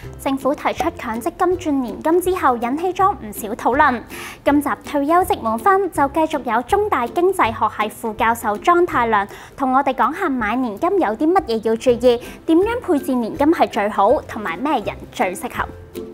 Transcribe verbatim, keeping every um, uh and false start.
政府提出強積金轉年金之後，引起咗唔少討論。今集退休即滿分就繼續有中大經濟學系副教授莊太量同我哋講下買年金有啲乜嘢要注意，點樣配置年金係最好，同埋咩人最適合。